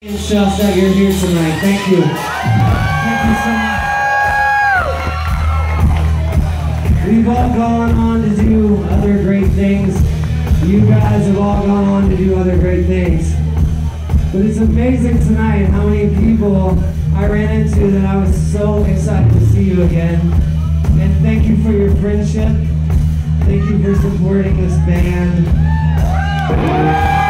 Shots that you're here tonight. Thank you. Thank you so much. We've all gone on to do other great things. You guys have all gone on to do other great things. But it's amazing tonight how many people I ran into that I was so excited to see you again. And thank you for your friendship. Thank you for supporting this band.